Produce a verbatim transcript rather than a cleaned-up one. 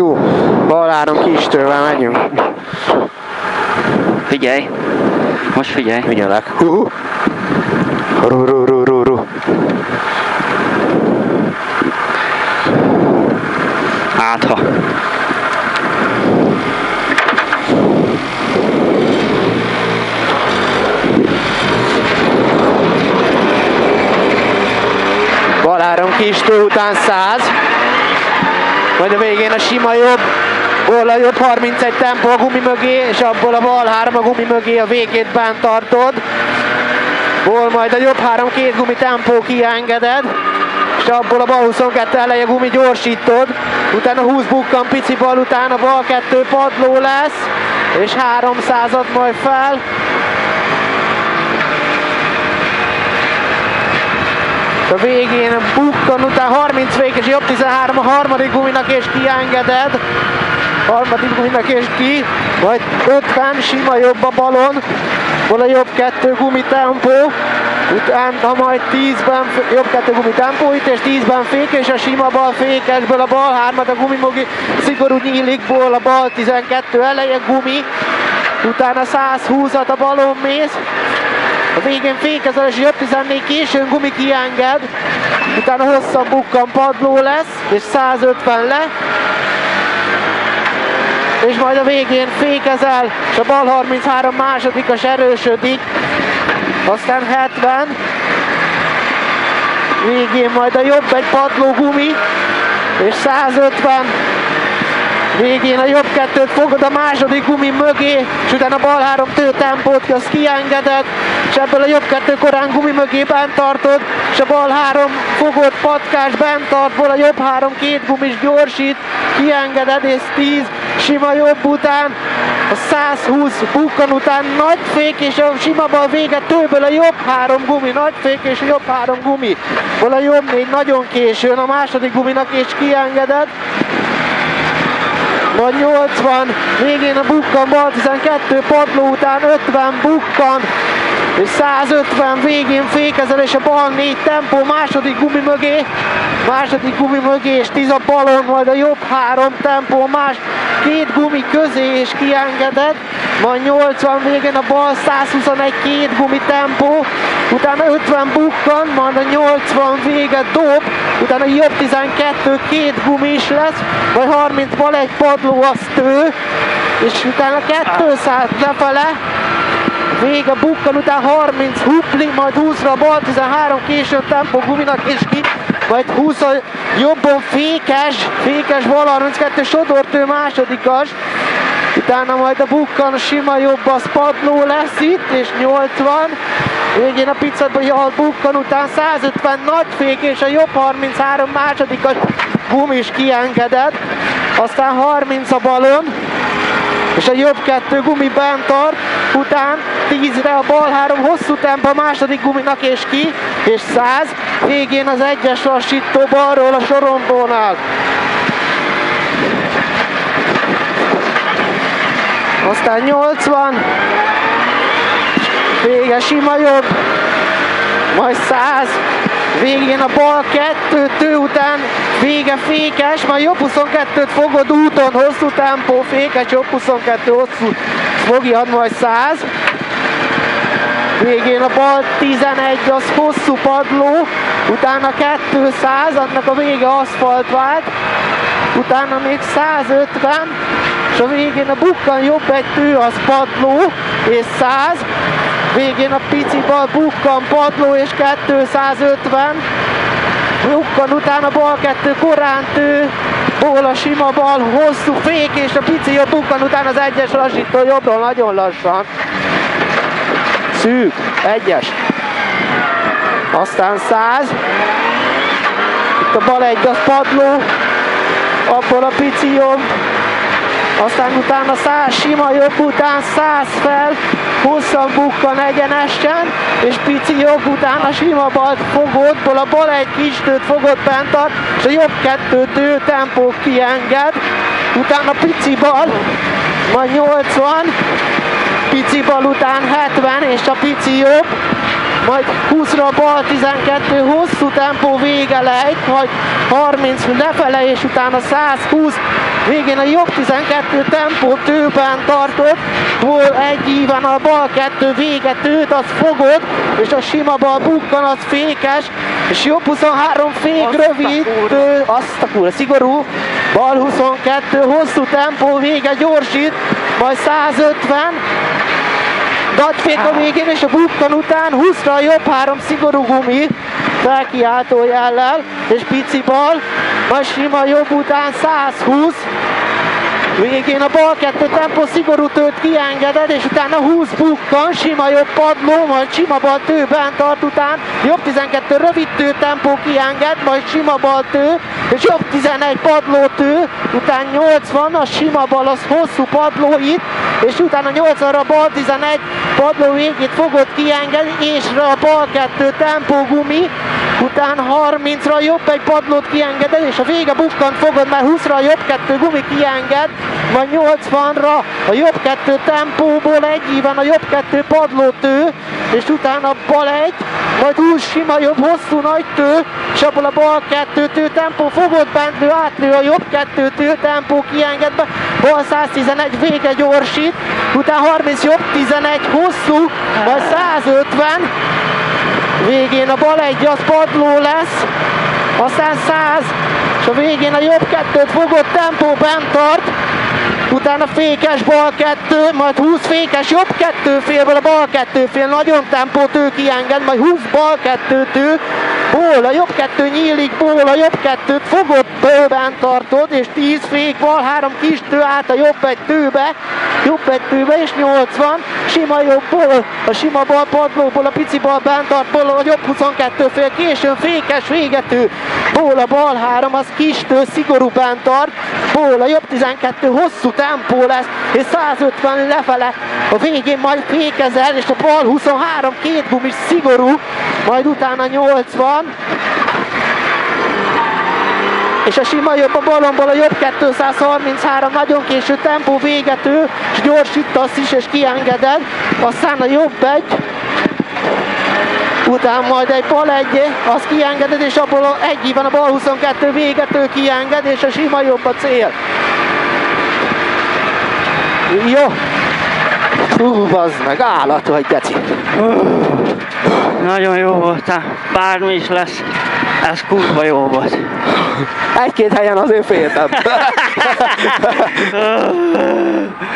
Jó, bal három kistővel megyünk. Figyelj! Most figyelj! Figyelek. Hú. Ru, ru, ru, ru, ru. Átha! Bal három kistő után száz. Majd a végén a sima jobb. Ból a jobb harmincegy tempó a gumi mögé, és abból a bal három a gumi mögé a végét bent tartod. Ból majd a jobb három két gumi tempó kiengeded, és abból a bal huszonkettő eleje gumi gyorsítod. Utána húsz bukkan pici bal, utána bal kettő padló lesz, és háromszázat majd fel. A végén bukkan, után harminc fékes, jobb tizenhárom a harmadik guminak és kiengeded. Harmadik guminak és ki, majd ötven sima jobb a balon, hol a jobb kettő gumi tempó, utána majd tízben jobb kettő gumi tempó itt, és tízben fékes, a sima bal fékesből a bal hármat a gumi mögé szigorú nyílikból a bal tizenkettő eleje gumi, utána százhúszat a balon mész, a végén fékezel és jobb tizennégy későn gumi kienged, utána hosszabb bukkan padló lesz, és százötven le, és majd a végén fékezel, és a bal harminchárom másodikas erősödik, aztán hetven, végén majd a jobb egy padló gumi, és százötven, végén a jobb kettőt fogod a második gumi mögé, és utána a bal három tő tempót, azt kiengeded, és ebből a jobb kettő korán gumi mögé bent tartod, és a bal három fogod patkás bent tartból, a jobb három két gumis gyorsít, kiengeded, és tíz sima jobb után, a százhúsz bukkan után nagy fék, és a sima bal vége tőből a jobb három gumi, nagy fék és a jobb három gumi, hol a jobb négy nagyon későn a második guminak, és kiengeded, majd nyolcvan, végén a bukkan bal tizenkettő padló után ötven bukkan, és százötven végén fékezel, és a bal négy tempó második gumi mögé, második gumi mögé, és tíz a balon, majd a jobb három tempó más két gumi közé, és kiengeded, majd nyolcvan végén a bal százhuszonegy két gumi tempó, utána ötven bukkan, majd a nyolcvan vége dob, utána jobb tizenkettő két gumis lesz, majd harminc bal egy padló az tő, és utána kétszáz lefele, vége bukkan, után harminc hupli, majd húszra bal tizenhárom későn tempó guminak és ki, majd húsz a jobbon fékes, fékes bal harminckettő sodortő másodikas, utána majd a bukkan a sima jobb az padló lesz itt, és nyolcvan, végén a picatban jól bukkan, után százötven nagy fék, és a jobb harminchárom másodikas gumis kiengeded, aztán harminc a balon, és a jobb kettő gumi bent tart, után tízre a bal három hosszú tempó a második guminak és ki, és száz, végén az egyes lassító balról a sorompónál. Aztán nyolcvan, vége sima jobb, majd száz, végén a bal kettő tő után vége fékes, majd jobb huszonkettőt fogod úton, hosszú tempó, fékes, jobb huszonkettő hosszú, fogjad majd száz, végén a bal tizenegy az hosszú padló, utána kétszáz, annak a vége aszfalt vált, utána még százötven, és a végén a bukkan jobb egy tő az padló, és száz, végén a pici bal bukkan padló, és kétszázötven, bukkan utána bal kettő korán tő, ból a sima bal hosszú fék, és a pici jobb bukkan után az egyes lassító jobbról nagyon lassan. Szűk, egyes. Aztán száz, itt a bal egy az padló, abból a pici jobb, aztán utána száz sima jobb után száz fel, hosszan bukkan egyenesen, és pici jobb után a sima balt fogod, a bal egy kis tőt fogod bent tart, és a jobb kettő tő tempó kienged, utána pici bal, majd nyolcvan, pici bal után hetven, és a pici jobb, majd húszra bal tizenkettő, hosszú tempó vége lejt, majd harminc lefele, és utána százhúsz, végén a jobb tizenkettő tempó tőben tartott, hol egy íven a bal kettő vége tőt, az fogod, és a sima bal bukkan, az fékes, és jobb huszonhárom fék Azt rövid, a tő, azt a kurva, szigorú, bal huszonkettő, hosszú tempó vége gyorsít, majd százötven, nagyfék a végén, és a bukkan után húszra jobb három szigorú gumi, felkiáltó jellel, és pici bal, majd sima jobb után százhúsz, végén a bal kettő tempó szigorú tőt kiengeded, és utána húsz bukkan, sima jobb padló, majd sima bal tő bent tart után, jobb tizenkettő rövid tő tempó kienged, majd sima bal tő, és jobb tizenegy padló tő, után nyolcvan, a sima bal az hosszú padló itt, és utána nyolcvanra bal tizenegy padló végét fogod kiengedni, és a bal kettő tempó gumi, után harmincra jobb egy padlót kiengeded, és a vége bukkant fogod, mert húszra a jobb kettő gumi kienged, majd nyolcvanra a jobb kettő tempóból egy íven a jobb kettő padlótő, és utána bal egy, majd húsz sima jobb hosszú nagy tő, és abból a bal kettő tő tempó fogod bentlő, átlő a jobb kettő tő tempó kiengedve, bal száztizenegy vége gyorsít, utána harminc jobb tizenegy hosszú, majd százötven, végén a bal egy az padló lesz, aztán száz, és a végén a jobb kettőt fogod, tempó bent tart, utána fékes bal kettő, majd húsz fékes jobb kettő félből a bal kettő fél, nagyon tempót ő kienged, majd húsz bal kettő tő, ból, a jobb kettő nyílik, ból, a jobb kettőt fogod, bőben tartod, és tíz fék bal, három kis tő át a jobb egy tőbe, jobb egy tőbe, és nyolcvan, sima jobbból, a sima bal padlóból, a pici bal bent tartból, a jobb huszonkettő fél, későn fékes végető, ból, a bal három, az kis tő, szigorú bent tart, ból, a jobb tizenkettő hosszú tempó lesz, és százötven lefele, a végén majd fékezel, és a bal huszonhárom két gumis szigorú, majd utána nyolcvan, és a sima jobb a balomból a jobb kétszázharminchárom, nagyon késő tempó végető, és gyorsítasz is, és kiengeded, aztán a jobb egy, után majd egy bal egy, azt kiengeded, és abból a egy van a bal huszonkettő végető kienged, és a sima jobb a cél. Jó. Hú, bazd meg, állat vagy, geci. Nagyon jó voltál, bármi is lesz, ez kurva jó volt. Egy-két helyen azért féltem.